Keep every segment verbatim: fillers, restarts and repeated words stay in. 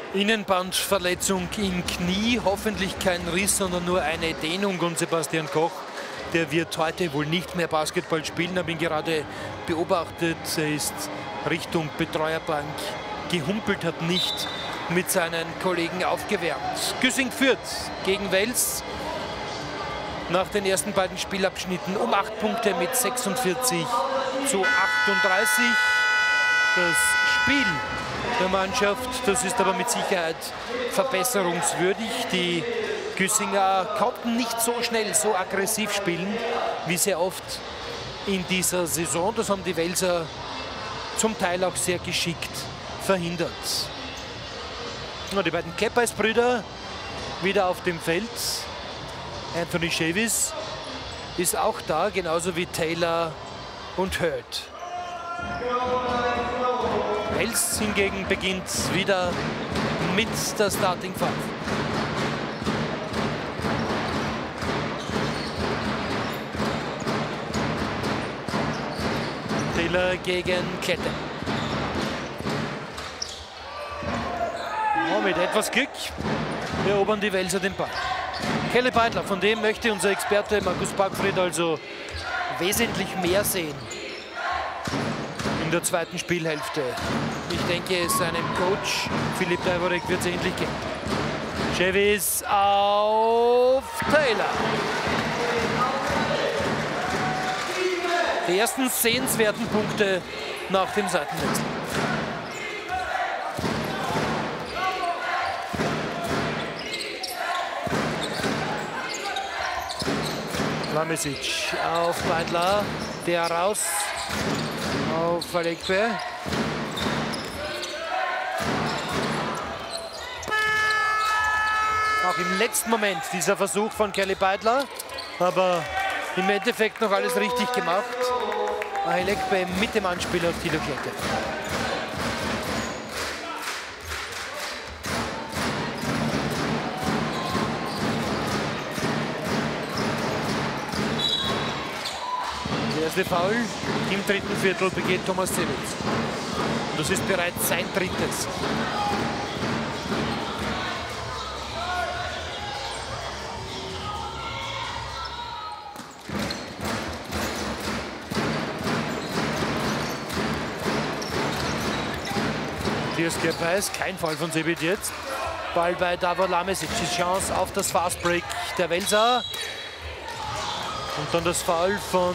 Innenbandverletzung im Knie, hoffentlich kein Riss, sondern nur eine Dehnung. Und Sebastian Koch, der wird heute wohl nicht mehr Basketball spielen, habe ihn gerade beobachtet. Er ist Richtung Betreuerbank gehumpelt, hat nicht mit seinen Kollegen aufgewärmt. Güssing führt gegen Wels nach den ersten beiden Spielabschnitten um acht Punkte mit sechsundvierzig zu achtunddreißig. Das Spiel der Mannschaft, das ist aber mit Sicherheit verbesserungswürdig. Die Güssinger konnten nicht so schnell, so aggressiv spielen, wie sehr oft in dieser Saison. Das haben die Welser zum Teil auch sehr geschickt verhindert. Und die beiden Keppeis-Brüder wieder auf dem Feld. Anthony Chavis ist auch da, genauso wie Taylor und Hurd. Wels hingegen beginnt wieder mit der Starting Five. Taylor gegen Klette. Oh, mit etwas Glück erobern die Welser den Ball. Kelly Beidler, von dem möchte unser Experte Markus Backfried also wesentlich mehr sehen in der zweiten Spielhälfte. Ich denke, seinem Coach Philipp Daivorek wird es endlich gehen. Chavis auf Taylor. Die ersten sehenswerten Punkte nach dem Seitenwechsel. Lamesic auf Beidler, der raus auf Alekbe. Auch im letzten Moment dieser Versuch von Kelly Beidler, aber im Endeffekt noch alles richtig gemacht. Alekbe mit dem Anspiel auf Thilo Klette. Das erste Foul im dritten Viertel begeht Thomas Sebitz. Das ist bereits sein drittes. Matthias Keppeis, kein Foul von Sebitz jetzt. Ball bei Davor Lamesic, die Chance auf das Fastbreak der Welser. Und dann das Foul von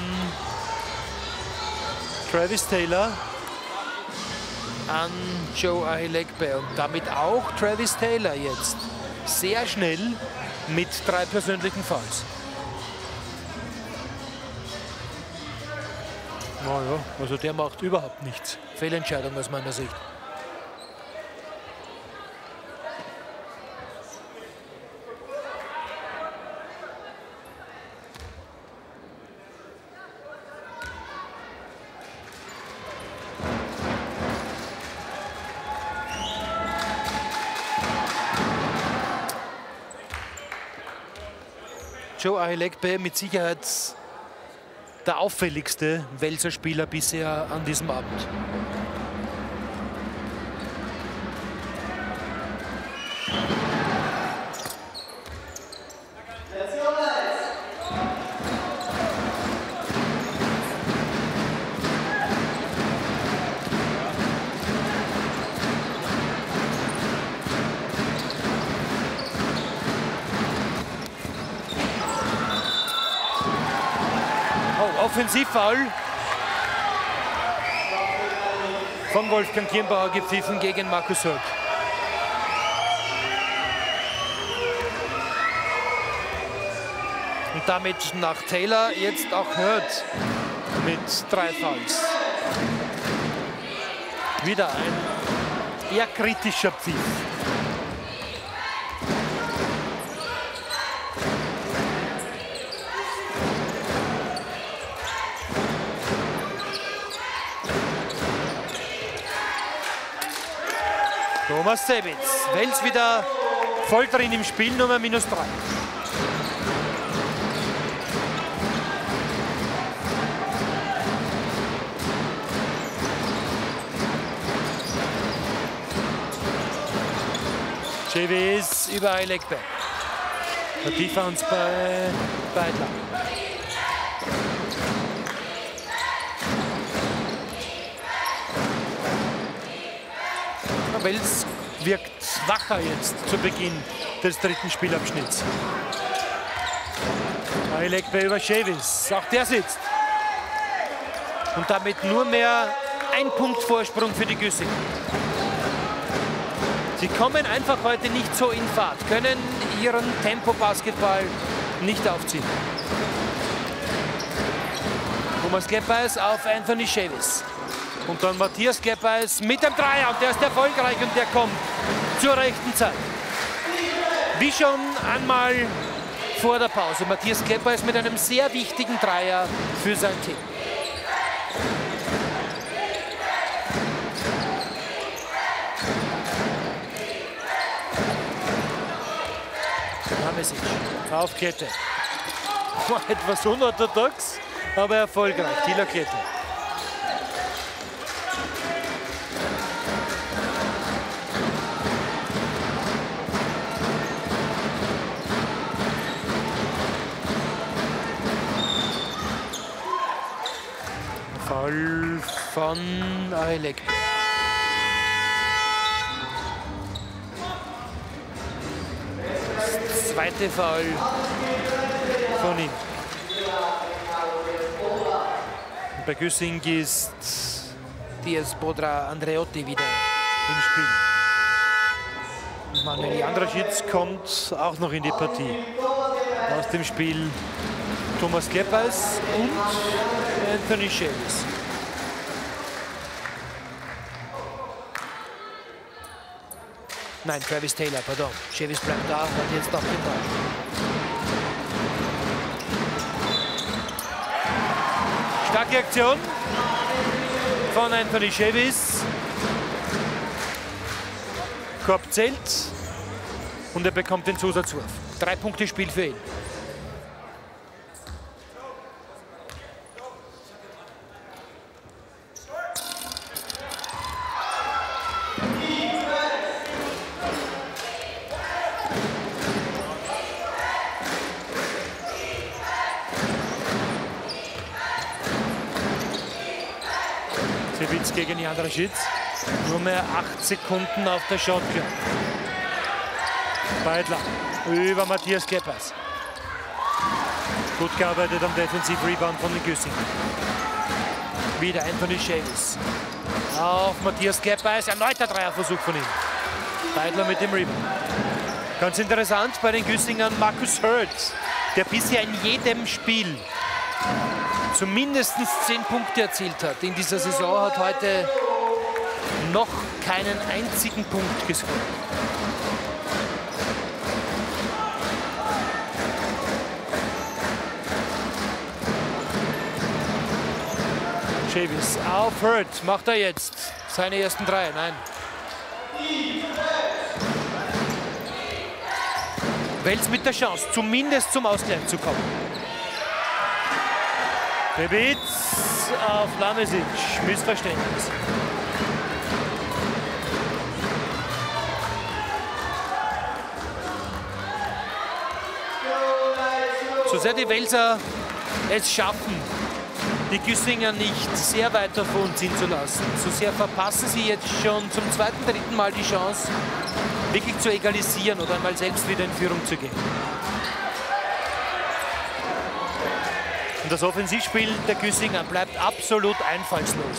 Travis Taylor an Joe Ahilekbe und damit auch Travis Taylor jetzt sehr schnell mit drei persönlichen Fouls. Naja, also der macht überhaupt nichts. Fehlentscheidung aus meiner Sicht. Joe Ahilekbe mit Sicherheit der auffälligste Welser Spieler bisher an diesem Abend. Offensivfoul von Wolfgang Kirnbauer gepfiffen gegen Markus Hurd. Und damit nach Taylor jetzt auch Hurd mit drei Fouls. Wieder ein eher kritischer Pfiff. Thomas Sebitz, Wels wieder voll drin im Spiel, Nummer minus drei. Schevis über Eilekbe. Der Defense bei Beidler. Wels wirkt wacher jetzt zu Beginn des dritten Spielabschnitts. Eilekbe über Schevis. Auch der sitzt. Und damit nur mehr ein Punkt Vorsprung für die Güssing. Sie kommen einfach heute nicht so in Fahrt, können ihren Tempo-Basketball nicht aufziehen. Thomas Geppeis auf Anthony Schevis. Und dann Matthias Geppeis mit dem Dreier. Und der ist erfolgreich und der kommt zur rechten Zeit. Wie schon einmal vor der Pause. Matthias Geppeis mit einem sehr wichtigen Dreier für sein Team. Auf Kette. War etwas unorthodox, aber erfolgreich. Thilo Kette. Foul von Eilekbe. Zweite Foul von ihm. Und bei Güssing ist Diaz Bodra Andreotti wieder im Spiel. Manuel Jandraschitz kommt auch noch in die Partie. Aus dem Spiel Thomas Geppeis und Anthony Schevis. Nein, Travis Taylor, pardon. Schevis bleibt da, hat jetzt noch den Ball. Starke Aktion von Anthony Schevis. Korb zählt und er bekommt den Zusatzwurf. Drei Punkte Spiel für ihn. Gegen Jandraschitz. Nur mehr acht Sekunden auf der Shotclock. Beidler über Matthias Geppeis. Gut gearbeitet am Defensiv-Rebound von den Güssing. Wieder Anthony Schevis. Auf Matthias Geppeis. Erneuter Dreierversuch von ihm. Beidler mit dem Rebound. Ganz interessant bei den Güssingern Markus Hurt, der bisher in jedem Spiel zumindest zehn Punkte erzielt hat. In dieser Saison hat heute noch keinen einzigen Punkt gescored. Schevis auf Hurt. Macht er jetzt seine ersten drei? Nein. Wels mit der Chance, zumindest zum Ausgleich zu kommen. Rebic auf Lamesic. Missverständnis. So sehr die Welser es schaffen, die Güssinger nicht sehr weit davon ziehen zu lassen, so sehr verpassen sie jetzt schon zum zweiten, dritten Mal die Chance, wirklich zu egalisieren oder einmal selbst wieder in Führung zu gehen. Und das Offensivspiel der Güssinger bleibt absolut einfallslos.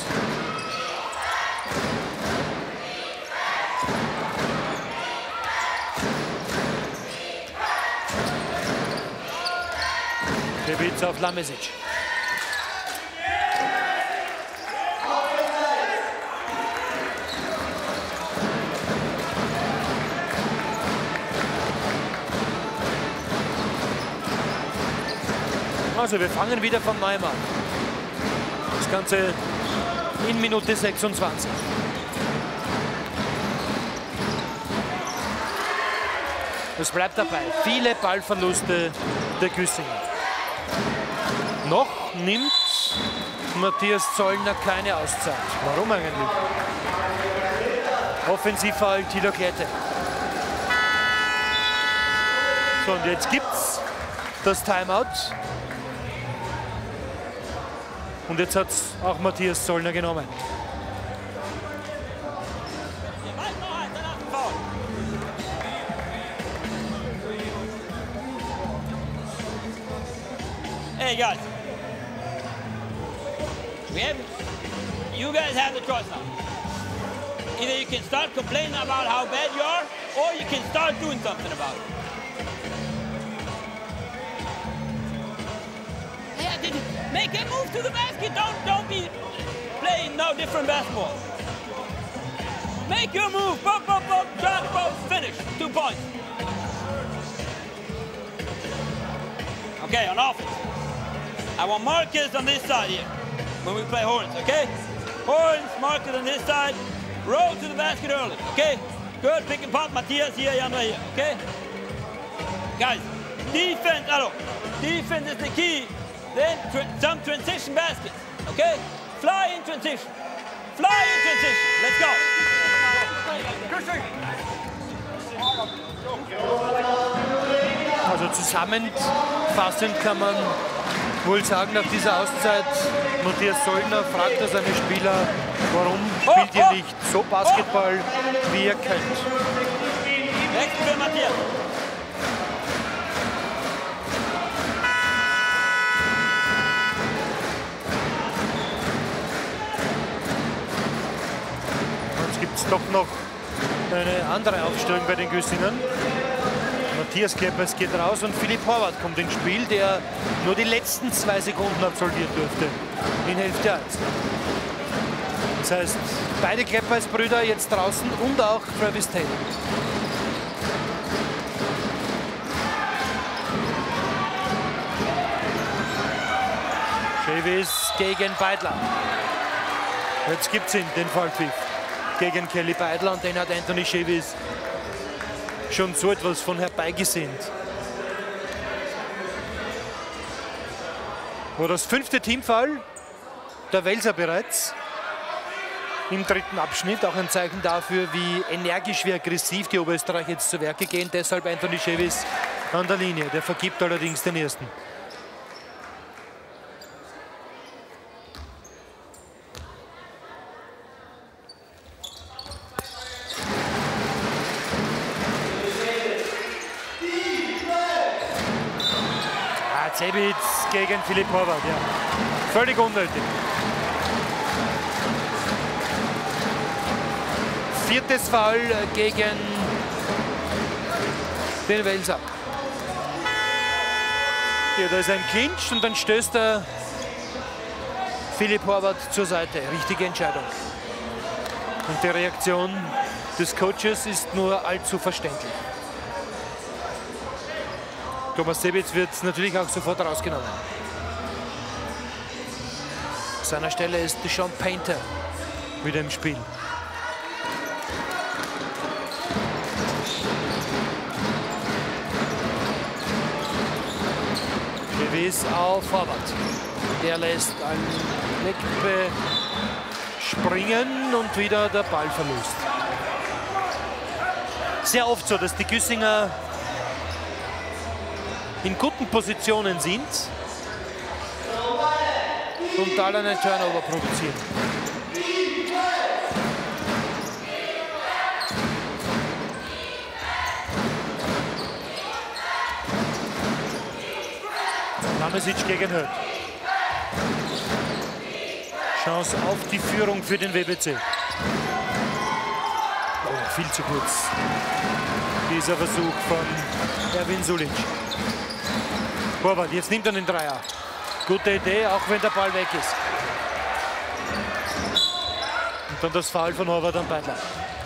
Rebic auf Lamesic. Also wir fangen wieder von neuem an. Das Ganze in Minute sechsundzwanzig. Es bleibt dabei. Viele Ballverluste der Güssinger. Noch nimmt Matthias Zollner keine Auszeit. Warum eigentlich? Offensivfoul Thilo Kette. So, und jetzt gibt's das Timeout. Und jetzt hat es auch Matthias Zollner genommen. Hey guys, we have, you guys have the choice now. Either you can start complaining about how bad you are, or you can start doing something about it. Yeah, did make a move to the basket. Don't don't be playing no different basketball. Make your move. Pop, pop, pop. Shot, pop. Finish. Two points. Okay, on offense. I want Marcus on this side here when we play Horns, okay? Horns, Marcus on this side. Roll to the basket early, okay? Good, pick and pop. Matthias here, Jan here, okay? Guys, defense, hello. Defense is the key. Then tra some transition baskets, okay? Fly in transition. Fly in transition. Let's go. Also zusammenfassend kann man wohl sagen, nach dieser Auszeit, Matthias Zollner fragt er seine Spieler, warum spielt ihr nicht so Basketball, wie ihr könnt. Wechsel für Matthias. Jetzt gibt es doch noch eine andere Aufstellung bei den Güssingern. Matthias Kleppers geht raus und Philipp Horvath kommt ins Spiel, der nur die letzten zwei Sekunden absolviert durfte in Hälfte eins. Das heißt, beide Kleppers-Brüder jetzt draußen und auch Travis Taylor. Chavis gegen Beidler. Jetzt gibt es ihn, den Fallpfiff gegen Kelly Beidler, und den hat Anthony Chavis schon so etwas von herbeigesehnt. War das fünfte Teamfoul der Welser bereits im dritten Abschnitt. Auch ein Zeichen dafür, wie energisch, wie aggressiv die Oberösterreicher jetzt zu Werke gehen. Deshalb Anthony Chavis an der Linie. Der vergibt allerdings den ersten. Zebitz gegen Philipp Horvath, ja. Völlig unnötig. Viertes Foul gegen den Welser. Ja, da ist ein Clinch und dann stößt er Philipp Horvath zur Seite. Richtige Entscheidung. Und die Reaktion des Coaches ist nur allzu verständlich. Thomas Zebitz wird natürlich auch sofort rausgenommen. An seiner Stelle ist Sean Painter wieder im Spiel. Chavis auf Horvath. Der lässt einen Leckbe springen und wieder der Ball verlöst. Sehr oft so, dass die Güssinger in guten Positionen sind und dann einen Turnover produzieren. Namesic gegen Höth. Chance auf die Führung für den W B C. Oh, viel zu kurz. Dieser Versuch von Erwin Sulic. Horvath, jetzt nimmt er den Dreier. Gute Idee, auch wenn der Ball weg ist. Und dann das Foul von Horvath an Beidler.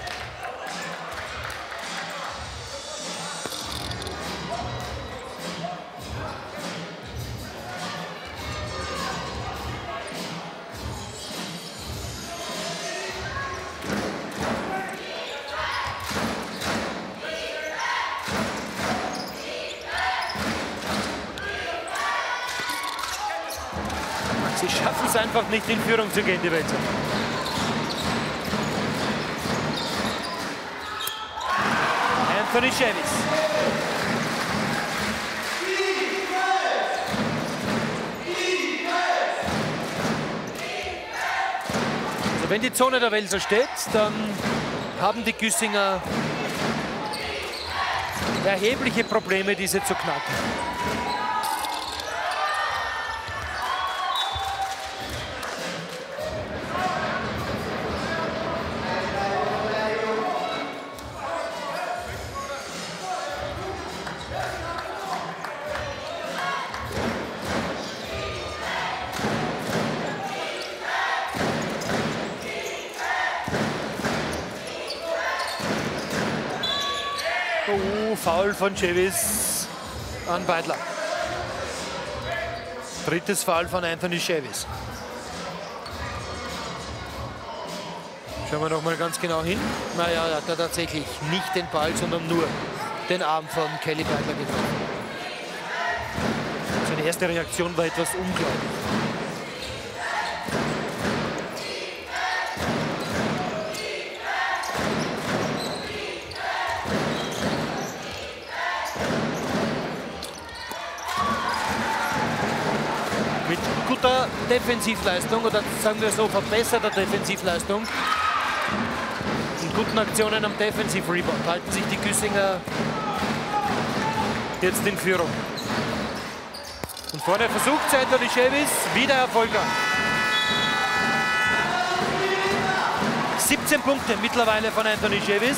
Sie schaffen es einfach nicht, in Führung zu gehen, die Welser. Anthony Chavis. Wenn die Zone der Welser steht, dann haben die Güssinger erhebliche Probleme, diese zu knacken. Oh, Foul von Chavis an Beidler. Drittes Foul von Anthony Chavis. Schauen wir noch mal ganz genau hin. Naja, er hat da tatsächlich nicht den Ball, sondern nur den Arm von Kelly Beidler getroffen. Seine erste Reaktion war etwas unglaublich. Mit guter Defensivleistung oder sagen wir so verbesserter Defensivleistung und guten Aktionen am Defensiv-Rebound halten sich die Güssinger jetzt in Führung. Und vorne versucht es Anthony Chavis, wieder erfolgreich. siebzehn Punkte mittlerweile von Anthony Chavis.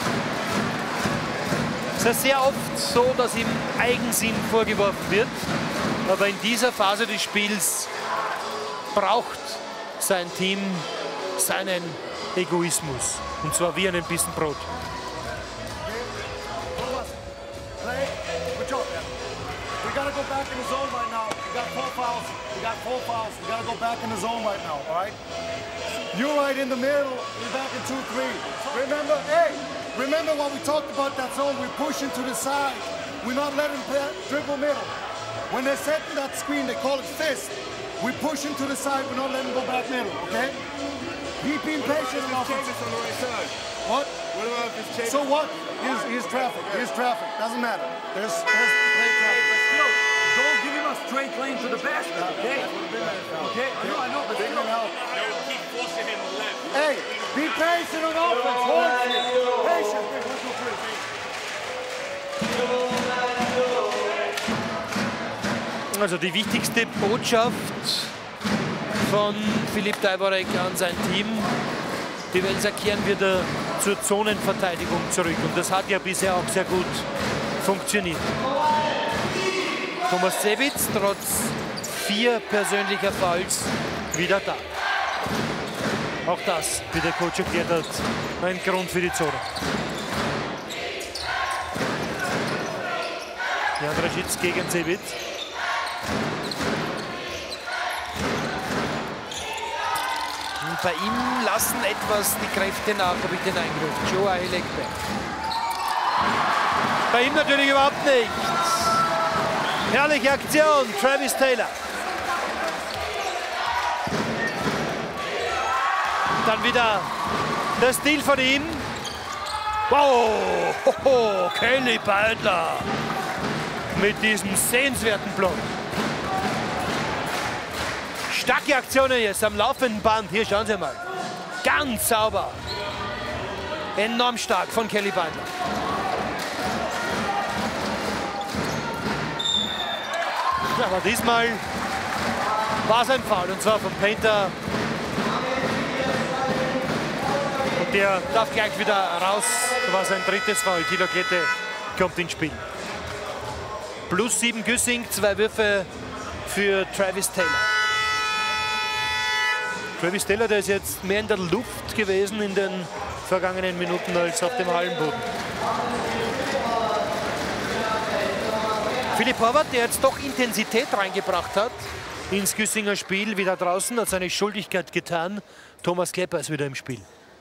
Es ist sehr oft so, dass ihm Eigensinn vorgeworfen wird. Aber in dieser Phase des Spiels braucht sein Team seinen Egoismus. Und zwar wie einen Bissen Brot. You're right in the middle. We're back in two three. Remember, hey, remember what we talked about that zone. We're pushing to the side. We're not letting them dribble middle. When they're setting that screen, they call it fist. We're pushing to the side. We're not letting them go back middle. Okay? Keep being patient on offense. on the right side. What? What about if it's Chavis? So what? Here's, here's traffic. Here's traffic. Doesn't matter. There's, there's play traffic. But still, don't give him a straight lane to the basket. Okay? Okay? I know, I know, but still. Keep forcing him left. Hey, be patient on offense. Hold it. Patient. Also die wichtigste Botschaft von Filip Dajvorek an sein Team: Die Welser kehren wieder zur Zonenverteidigung zurück. Und das hat ja bisher auch sehr gut funktioniert. Thomas Zewitz trotz vier persönlicher Fouls wieder da. Auch das, wie der Coach erklärt hat, ein Grund für die Zone. Jan Raschitz gegen Zewitz. Und bei ihm lassen etwas die Kräfte nach, habe ich den Eindruck. Joe Ahilegbe. Bei ihm natürlich überhaupt nichts. Herrliche Aktion, Travis Taylor. Dann wieder der Stil von ihm. Wow, hoho, Kelly Beidler mit diesem sehenswerten Block. Starke Aktionen jetzt am laufenden Band. Hier schauen Sie mal. Ganz sauber. Enorm stark von Kelly Beidler. Aber diesmal war es ein Foul, und zwar vom Painter. Und der darf gleich wieder raus. Das war sein drittes Foul. Thilo Klette kommt ins Spiel. Plus sieben Güssing, zwei Würfe für Travis Taylor. Travis Taylor, der ist jetzt mehr in der Luft gewesen in den vergangenen Minuten als auf dem Hallenboden. Philipp Horvath, der jetzt doch Intensität reingebracht hat ins Güssinger Spiel, wieder draußen, hat seine Schuldigkeit getan. Thomas Klepper ist wieder im Spiel.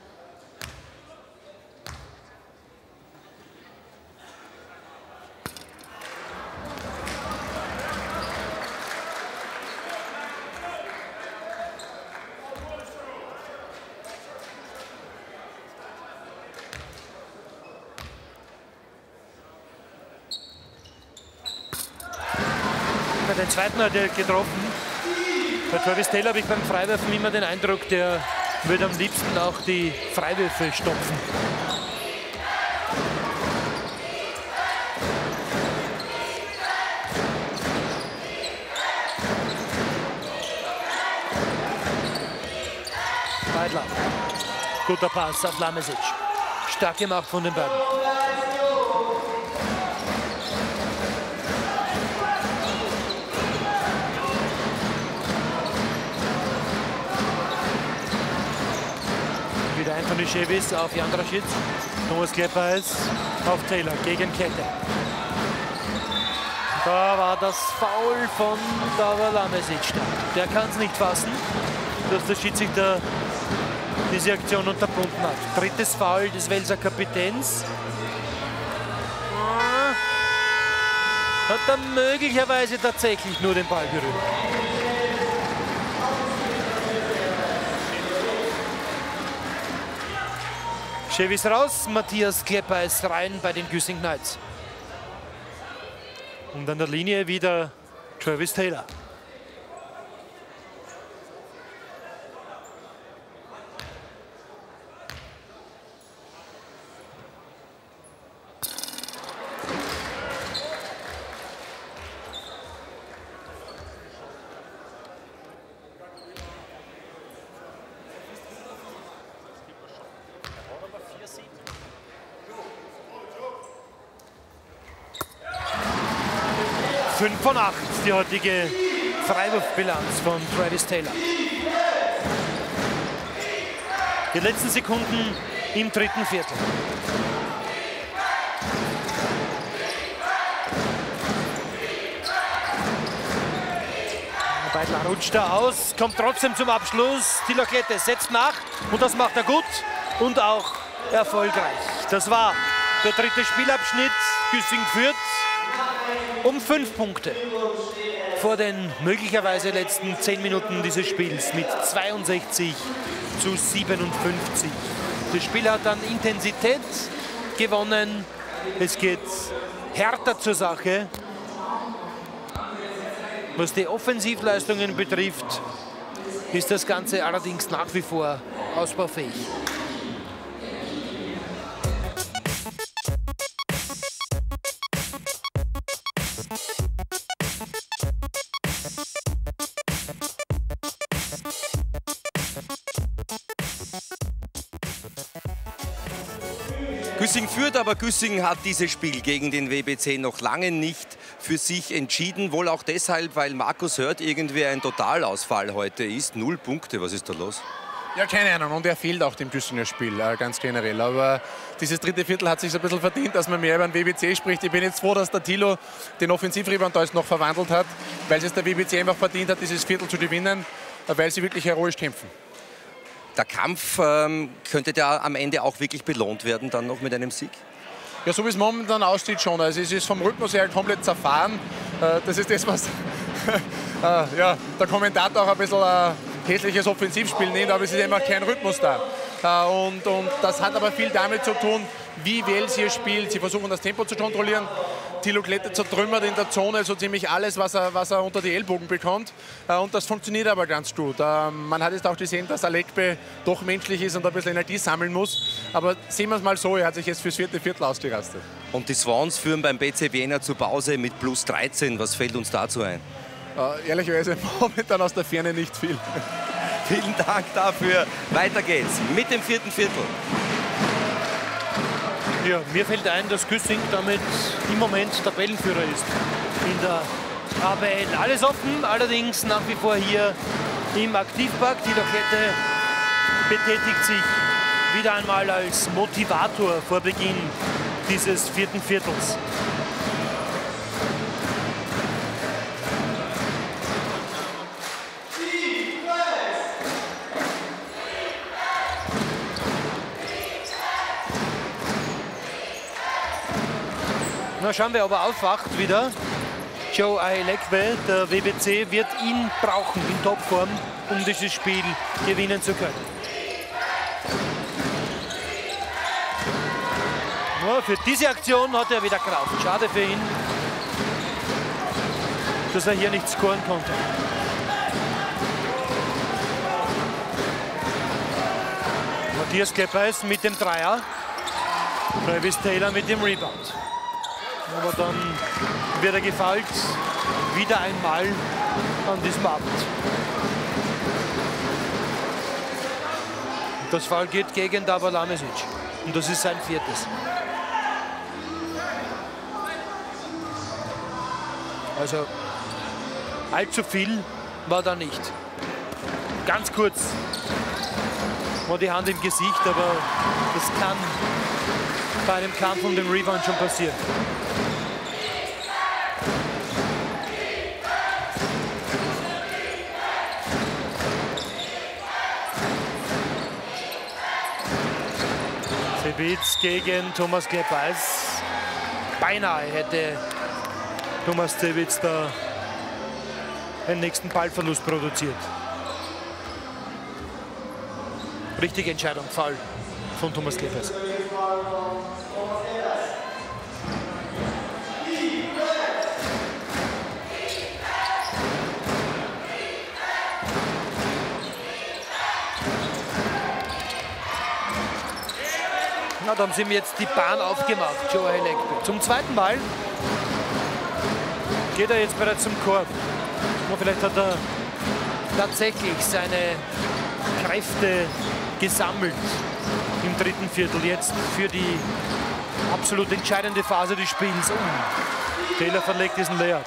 Den zweiten hat er getroffen. Bei Travis Taylor habe ich beim Freiwerfen immer den Eindruck, der würde am liebsten auch die Freiwürfe stopfen. Weidler. Guter Pass auf Lamesic. Stark gemacht von den beiden. Wieder Anthony Chevis auf Jan Raschitz. Thomas Kleppeis auf Taylor gegen Kette. Da war das Foul von Davor Lamesic. Der kann es nicht fassen, dass der Schiedsrichter diese Aktion unterbunden hat. Drittes Foul des Welser Kapitäns. Hat er möglicherweise tatsächlich nur den Ball berührt. Chevis raus, Matthias Kleppeis rein bei den Güssing Knights. Und an der Linie wieder Travis Taylor. fünf von acht, die heutige Freiwurfbilanz von Travis Taylor. Die letzten Sekunden im dritten Viertel. Weidler rutscht da aus, kommt trotzdem zum Abschluss. Thilo Klette setzt nach und das macht er gut und auch erfolgreich. Das war der dritte Spielabschnitt. Güssing führt um fünf Punkte vor den möglicherweise letzten zehn Minuten dieses Spiels mit zweiundsechzig zu siebenundfünfzig. Das Spiel hat an Intensität gewonnen. Es geht härter zur Sache. Was die Offensivleistungen betrifft, ist das Ganze allerdings nach wie vor ausbaufähig. Güssing führt, aber Güssing hat dieses Spiel gegen den W B C noch lange nicht für sich entschieden. Wohl auch deshalb, weil Markus Hörth irgendwie ein Totalausfall heute ist. Null Punkte, was ist da los? Ja, keine Ahnung. Und er fehlt auch dem Güssinger Spiel, äh, ganz generell. Aber dieses dritte Viertel hat sich so ein bisschen verdient, dass man mehr über den W B C spricht. Ich bin jetzt froh, dass der Thilo den Offensivrebound da jetzt noch verwandelt hat, weil es der W B C einfach verdient hat, dieses Viertel zu gewinnen, weil sie wirklich heroisch kämpfen. Der Kampf ähm, könnte der am Ende auch wirklich belohnt werden, dann noch mit einem Sieg? Ja, so wie es momentan aussieht schon. Also es ist vom Rhythmus her komplett zerfahren. Äh, das ist das, was äh, ja, der Kommentator auch ein bisschen äh, hässliches Offensivspiel nennt, aber es ist einfach kein Rhythmus da. Äh, und, und das hat aber viel damit zu tun, wie Wales hier spielt. Sie versuchen das Tempo zu kontrollieren. Thilo Klette zertrümmert in der Zone so ziemlich alles, was er, was er unter die Ellbogen bekommt. Äh, und das funktioniert aber ganz gut. Äh, man hat jetzt auch gesehen, dass Alekbe doch menschlich ist und ein bisschen Energie sammeln muss. Aber sehen wir es mal so, er hat sich jetzt fürs vierte Viertel ausgerastet. Und die Swans führen beim B C Vienna zur Pause mit plus dreizehn. Was fällt uns dazu ein? Äh, ehrlicherweise momentan aus der Ferne nicht viel. Vielen Dank dafür. Weiter geht's mit dem vierten Viertel. Ja, mir fällt ein, dass Güssing damit im Moment Tabellenführer ist in der A B L. Alles offen, allerdings nach wie vor hier im Aktivpark. Thilo Klette betätigt sich wieder einmal als Motivator vor Beginn dieses vierten Viertels. Na, schauen wir, ob er aufwacht wieder. Joe Ailekbe, der W B C, wird ihn brauchen in Topform, um dieses Spiel gewinnen zu können. Ja, für diese Aktion hat er wieder Kraft. Schade für ihn, dass er hier nicht scoren konnte. Matthias Kleppeis mit dem Dreier. Travis Taylor mit dem Rebound. Aber dann wird er gefoult. Wieder einmal an diesem Abend. Das Foul geht gegen Davor Lamesic. Und das ist sein viertes. Also allzu viel war da nicht. Ganz kurz war die Hand im Gesicht, aber das kann bei einem Kampf um den Rebound schon passieren. Sebitz gegen Thomas Kleppeis. Beinahe hätte Thomas Sebitz da den nächsten Ballverlust produziert. Richtige Entscheidung, Foul von Thomas Kleppeis. Na, da haben sie ihm jetzt die Bahn aufgemacht, Joe Ailekpe. Zum zweiten Mal geht er jetzt bereits zum Korb. Und vielleicht hat er tatsächlich seine Kräfte gesammelt im dritten Viertel. Jetzt für die absolut entscheidende Phase des Spiels. Oh, Taylor verlegt diesen Layup.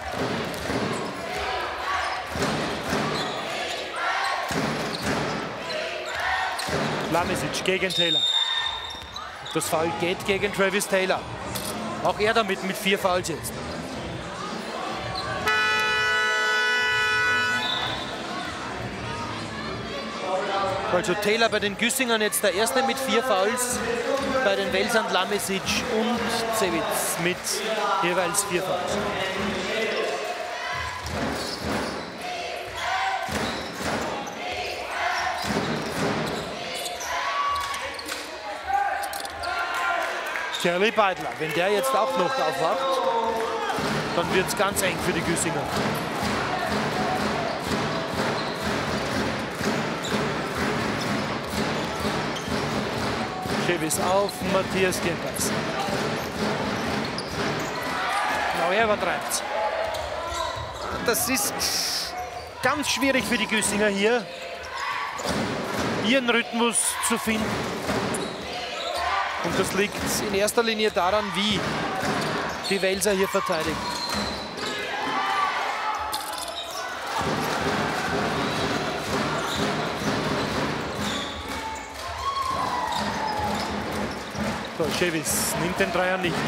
Lamesic gegen Taylor. Das Foul geht gegen Travis Taylor. Auch er damit mit vier Fouls jetzt. Also Taylor bei den Güssingern jetzt der Erste mit vier Fouls. Bei den Welsern Lamesic und Sebitz mit jeweils vier Fouls. Kelly Beidler, wenn der jetzt auch noch aufwacht, dann wird es ganz eng für die Güssinger. Chevis auf, Matthias Kleppeis. Genau, er übertreibt. Das ist ganz schwierig für die Güssinger hier, ihren Rhythmus zu finden. Und das liegt in erster Linie daran, wie die Welser hier verteidigen. So, Chevis nimmt den Dreier nicht.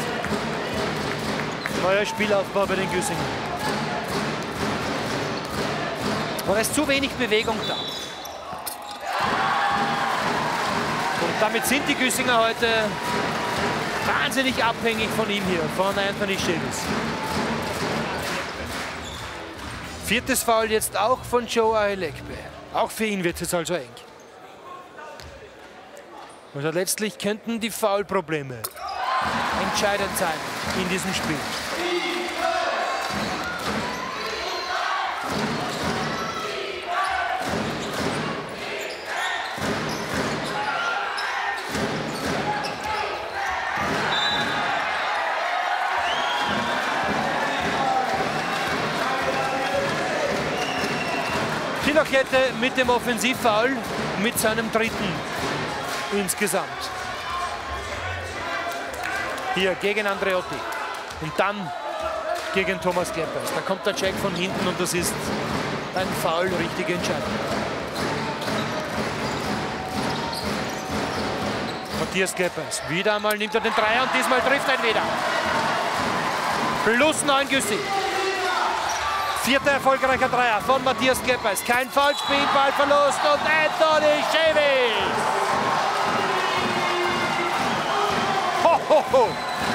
Neuer Spielaufbau bei den Güssingern. Aber es ist zu wenig Bewegung da. Damit sind die Güssinger heute wahnsinnig abhängig von ihm hier, von Anthony Chevis. Viertes Foul jetzt auch von Joe Ailekpe. Auch für ihn wird es also eng. Also letztlich könnten die Foulprobleme entscheidend sein in diesem Spiel. Kette mit dem Offensivfoul, mit seinem dritten insgesamt. Hier gegen Andreotti und dann gegen Thomas Kleppeis. Da kommt der Check von hinten und das ist ein Foul, richtige Entscheidung. Matthias Kleppeis, wieder einmal nimmt er den Dreier und diesmal trifft er ihn wieder. Plus neun Güssing. Vierter erfolgreicher Dreier von Matthias Kleppeis. Kein Foulspiel, Ballverlust und Anthony Chevis. Ho, ho, ho.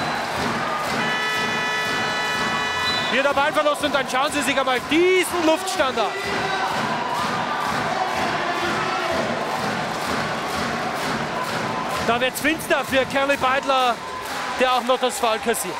Hier der Ballverlust und dann schauen Sie sich einmal diesen Luftstand an. Da wird es finster für Kelly Beidler, der auch noch das Foul kassiert.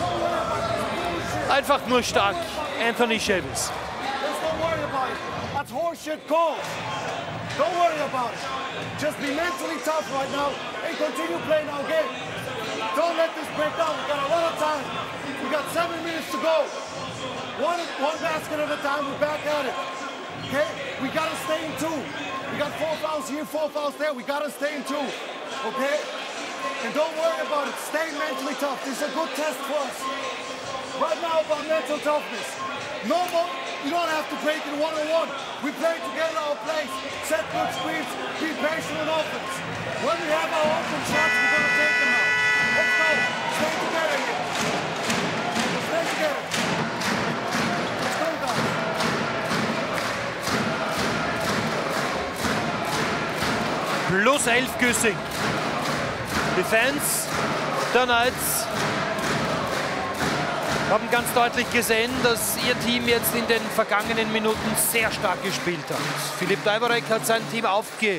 Einfach nur stark, Anthony Chevis. horseshit calls. Don't worry about it. Just be mentally tough right now and continue playing our game. Don't let this break down. We got a lot of time. We got seven minutes to go. One, one basket at a time. We're back at it. Okay? We got to stay in two. We got four fouls here, four fouls there. We got to stay in two. Okay? And don't worry about it. Stay mentally tough. This is a good test for us. Right now about mental toughness. No more. You don't have to break it one-on-one. We play together our plays. Set good screens. Be patient on offense. When we have our open shots, we're going to take them out. Let's go. Stay together here. Stay together. Let's go, guys. Plus elf Güssing. Die Fans der Knights haben ganz deutlich gesehen, dass ihr Team jetzt in den vergangenen Minuten sehr stark gespielt hat. Filip Dajvorek hat sein Team aufgemuntert,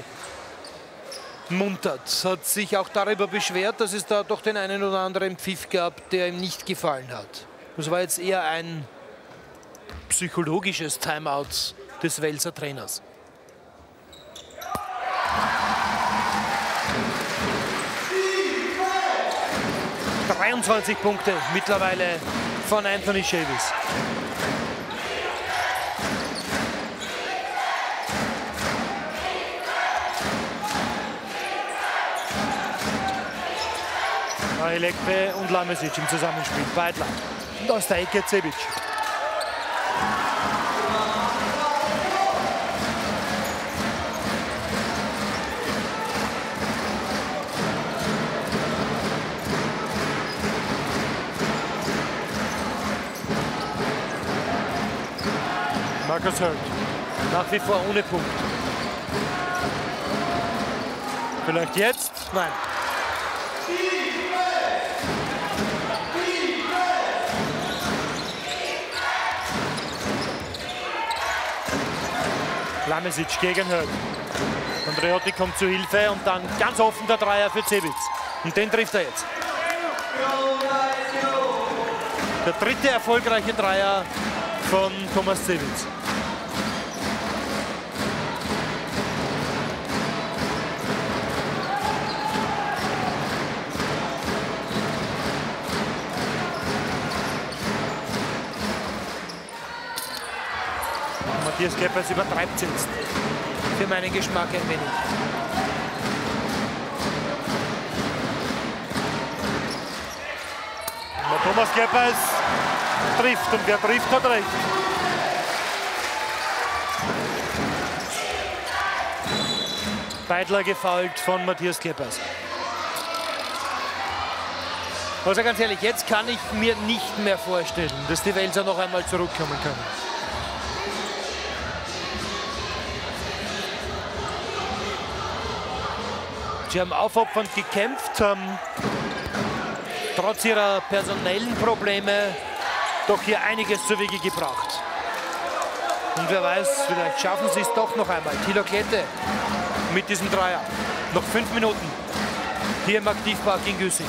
hat sich auch darüber beschwert, dass es da doch den einen oder anderen Pfiff gab, der ihm nicht gefallen hat. Das war jetzt eher ein psychologisches Timeout des Welser Trainers. dreiundzwanzig Punkte mittlerweile von Anthony Chavis. Ailekpe und Lamesic im Zusammenspiel. Beidler. Und aus der Ecke Cebic. Marcus Hurt, nach wie vor ohne Punkt. Vielleicht jetzt? Nein. Lamesic gegen Hurt. Andreotti kommt zu Hilfe und dann ganz offen der Dreier für Cebic. Und den trifft er jetzt. Der dritte erfolgreiche Dreier von Thomas Cebic. Matthias Keppers übertreibt es jetzt. Für meinen Geschmack ein wenig. Und Thomas Keppers trifft und wer trifft, hat recht. Beidler gefoult von Matthias Keppers. Also ganz ehrlich, jetzt kann ich mir nicht mehr vorstellen, dass die Welser noch einmal zurückkommen können. Sie haben aufopfernd gekämpft, haben trotz ihrer personellen Probleme doch hier einiges zu Wege gebracht. Und wer weiß, vielleicht schaffen sie es doch noch einmal. Thilo Klette mit diesem Dreier. Noch fünf Minuten hier im Aktivpark in Güssing.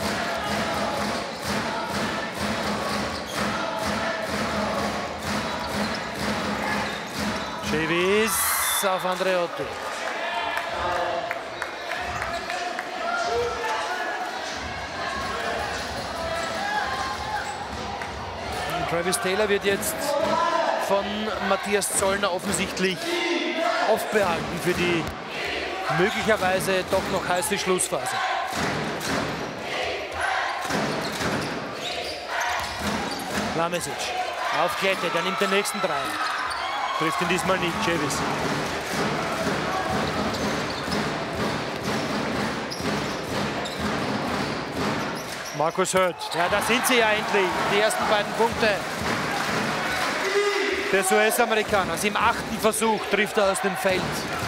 Chavis auf Andreotti. Travis Taylor wird jetzt von Matthias Zollner offensichtlich aufbehalten für die möglicherweise doch noch heiße Schlussphase. Lamesic auf Klette, der nimmt den nächsten Dreier. Trifft ihn diesmal nicht, Chavis. Marcus Hurt. Ja, da sind sie ja endlich. Die ersten beiden Punkte des U S-Amerikaners. Im achten Versuch trifft er aus dem Feld.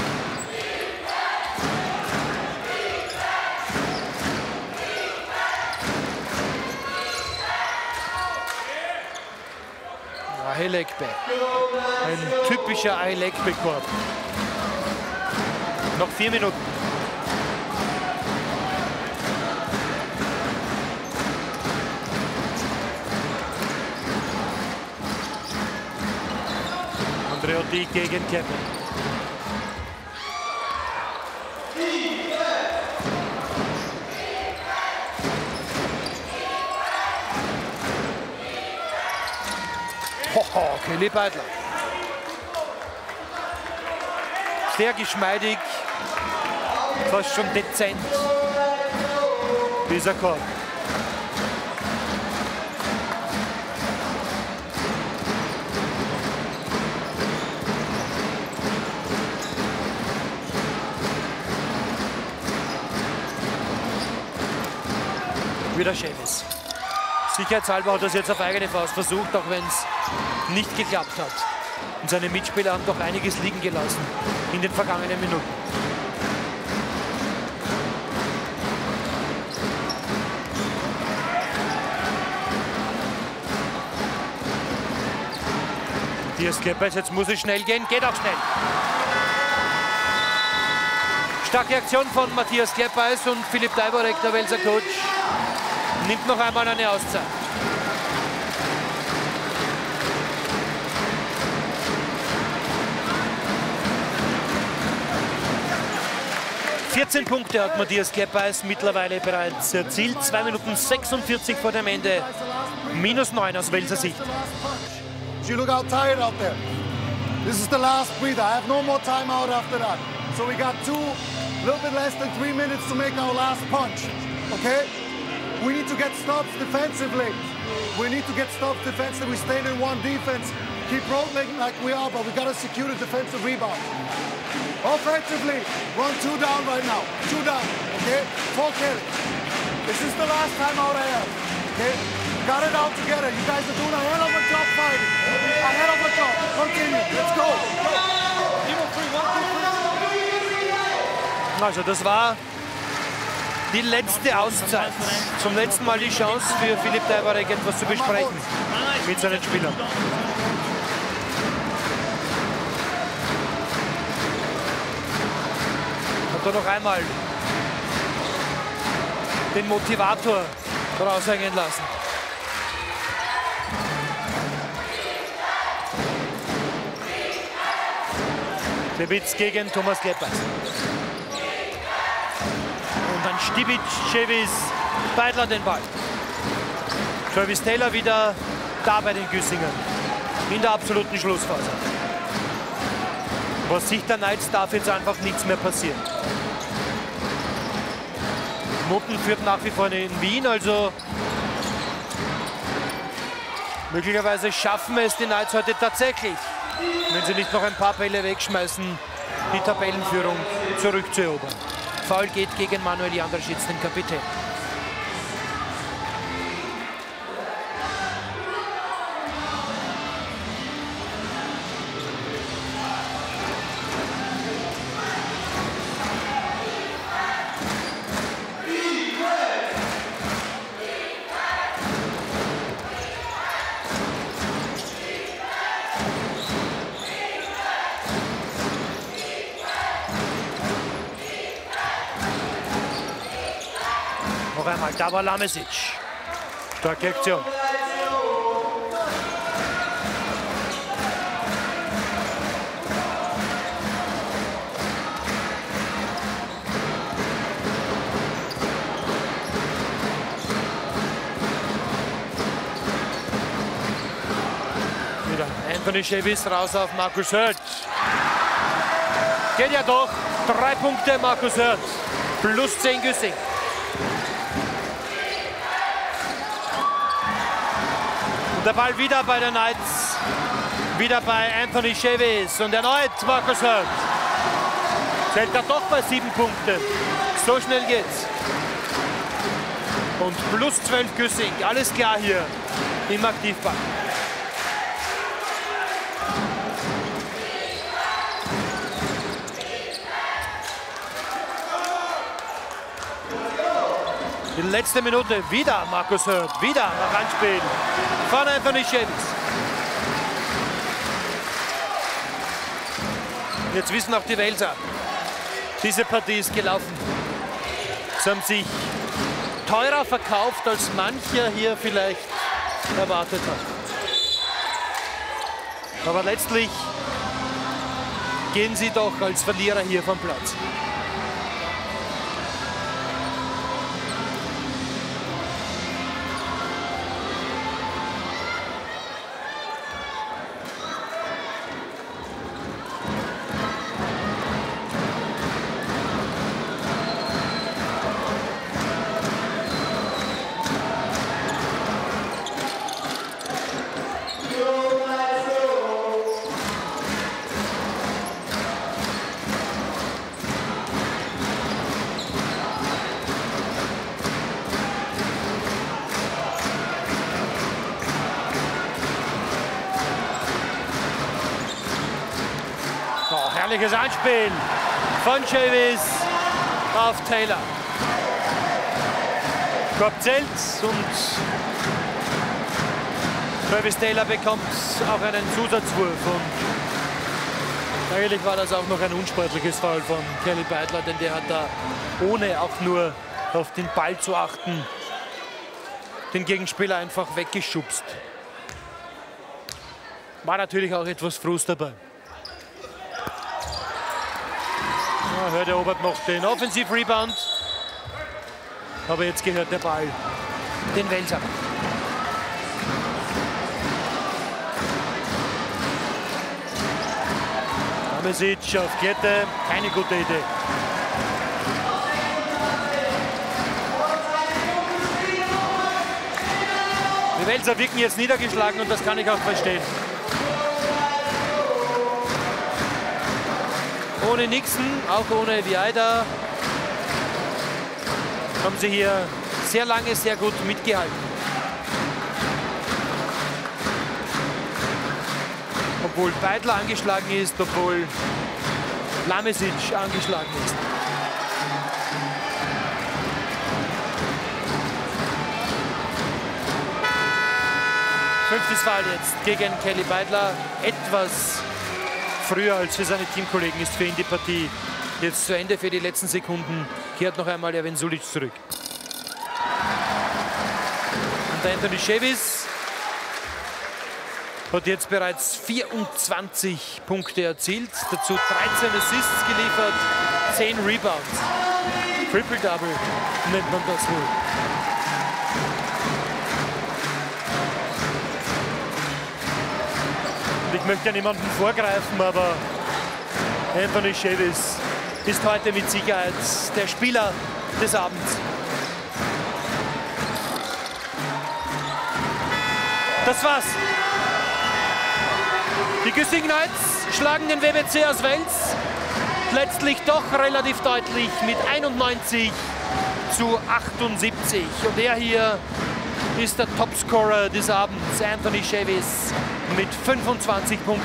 Ailekpe. Ein typischer Ailekpe-Korb. Noch vier Minuten. Andreotti gegen Kevin. Hoho, Kelly Beidler. Sehr geschmeidig, fast schon dezent, dieser Korb. Wieder Chavis. Sicherheitshalber hat er es jetzt auf eigene Faust versucht, auch wenn es nicht geklappt hat. Und seine Mitspieler haben doch einiges liegen gelassen in den vergangenen Minuten. Matthias Kleppers, jetzt muss es schnell gehen, geht auch schnell. Starke Aktion von Matthias Kleppers und Philipp Daiborek, der Welser Coach, nimmt noch einmal eine Auszeit. vierzehn Punkte hat Matthias Kleppers mittlerweile bereits erzielt. zwei Minuten sechsundvierzig vor dem Ende. Minus neun aus Welser Sicht. You look out tired out there. This is the last breather. I have no more time out after that. So we got two, a little bit less than three minutes to make our last punch. Okay? We need to get stops defensively. We need to get stops defensively. We stayed in one defense. Keep rolling like we are, but we got to secure the defensive rebound. Offensively, run two down right now. Two down, okay? Four carry. This is the last time out I have, okay? Got it all together. You guys are doing a hell of a job fighting. A hell of a job. Continue. Let's go. Also das war die letzte Auszeit. Zum letzten Mal die Chance für Philipp Daiborek etwas zu besprechen mit seinen Spielern. Hat er noch einmal den Motivator raushängen lassen. Klebitz gegen Thomas Kleppers. Und dann Stibic, Chavis, Beidler den Ball. Travis Taylor wieder da bei den Güssingern. In der absoluten Schlussphase. Aus Sicht der Knights darf jetzt einfach nichts mehr passieren. Noten führt nach wie vor in Wien, also möglicherweise schaffen es die Knights heute tatsächlich, wenn sie nicht noch ein paar Bälle wegschmeißen, die Tabellenführung zurückzuerobern. Foul geht gegen Manuel Jandrschitz, den Kapitän. Noch einmal, da war Lamesic. Starke Aktion. Wieder Anthony Chavis raus auf Markus Hurt. Geht ja doch. Drei Punkte Markus Hurt. Plus zehn Güssing. Und der Ball wieder bei den Knights, wieder bei Anthony Chavis und erneut Markus Hurt. Zählt er doch bei sieben Punkten. So schnell geht's. Und plus zwölf Güssing, alles klar hier im Aktivball. Die letzte Minute, wieder Markus Hurt, wieder nach Anspiel von Anthony Chavis. Jetzt wissen auch die Welser, diese Partie ist gelaufen. Sie haben sich teurer verkauft, als mancher hier vielleicht erwartet hat. Aber letztlich gehen sie doch als Verlierer hier vom Platz. Herrliches Anspiel von Chavis auf Taylor. Korb zählt und Travis Taylor bekommt auch einen Zusatzwurf. Und eigentlich war das auch noch ein unsportliches Foul von Kelly Beidler, denn der hat da, ohne auch nur auf den Ball zu achten, den Gegenspieler einfach weggeschubst. War natürlich auch etwas Frust dabei. Ja, Hörde erobert noch den Offensiv-Rebound. Aber jetzt gehört der Ball den Welsern. Amesic auf Kette, keine gute Idee. Die Welser wirken jetzt niedergeschlagen und das kann ich auch verstehen. Ohne Nixon, auch ohne Vieira, haben sie hier sehr lange sehr gut mitgehalten. Obwohl Beidler angeschlagen ist, obwohl Lamesic angeschlagen ist. Fünftes Foul jetzt gegen Kelly Beidler. Etwas früher als für seine Teamkollegen ist für ihn die Partie jetzt zu Ende. Für die letzten Sekunden kehrt noch einmal Erwin Sulic zurück. Und Anthony Chavis hat jetzt bereits vierundzwanzig Punkte erzielt, dazu dreizehn Assists geliefert, zehn Rebounds. Triple-Double nennt man das wohl. Ich möchte ja niemanden vorgreifen, aber Anthony Chavis ist heute mit Sicherheit der Spieler des Abends. Das war's. Die Güssing Knights schlagen den W B C aus Wels letztlich doch relativ deutlich mit einundneunzig zu achtundsiebzig. Und er hier ist der Topscorer des Abends, Anthony Chavis, mit fünfundzwanzig Punkten.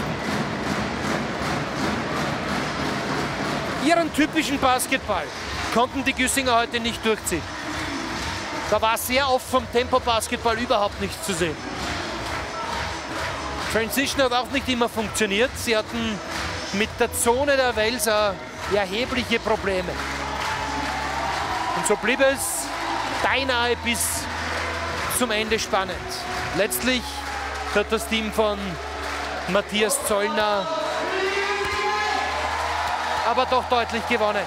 Ihren typischen Basketball konnten die Güssinger heute nicht durchziehen. Da war sehr oft vom Tempo-Basketball überhaupt nichts zu sehen. Transition hat auch nicht immer funktioniert. Sie hatten mit der Zone der Welser erhebliche Probleme. Und so blieb es beinahe bis zum Ende spannend. Letztlich hat das Team von Matthias Zollner aber doch deutlich gewonnen.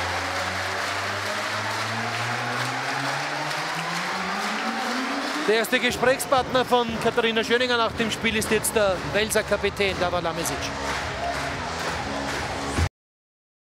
Der erste Gesprächspartner von Katharina Schöninger nach dem Spiel ist jetzt der Welser Kapitän Davor Lamesic.